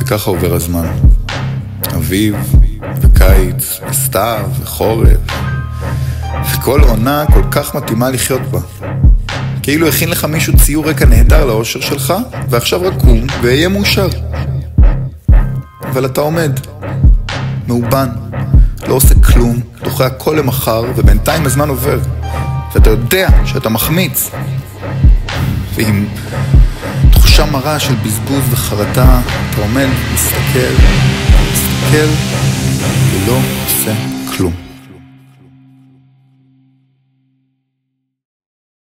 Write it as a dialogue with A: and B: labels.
A: וככה עובר הזמן. אביב וקיץ וסתיו וחורף, וכל עונה כל כך מתאימה לחיות בה. כאילו הכין לך מישהו ציור רקע נהדר לאושר שלך, ועכשיו רק קום ויהיה מאושר. אבל אתה עומד מאובן, לא עושה כלום, דוחה הכל למחר, ובינתיים הזמן עובר, ואתה יודע שאתה מחמיץ, ועם תחושה מרה של בזבוז וחרטה אתה עומד, מסתכל ולא עושה כלום.